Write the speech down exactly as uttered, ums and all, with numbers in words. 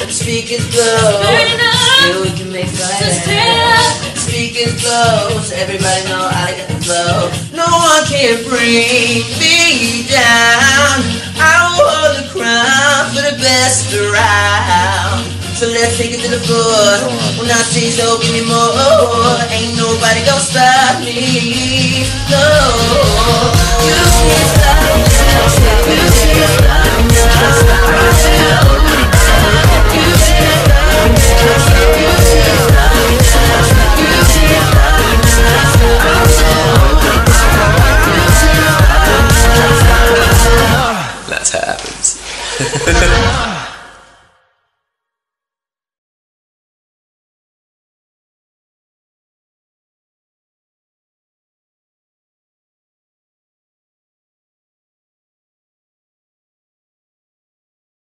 Speakers blow, still we can make fire. Speakers blow, so everybody know I got the flow. No one can bring me down. I will hold the crown for the best around. So let's take it to the floor. When I say so, give me more. Ain't nobody gonna stop me. No, you can't stop me. You can't stop me. You can't stop me. You can't stop me. You can't stop me. That's how it happens.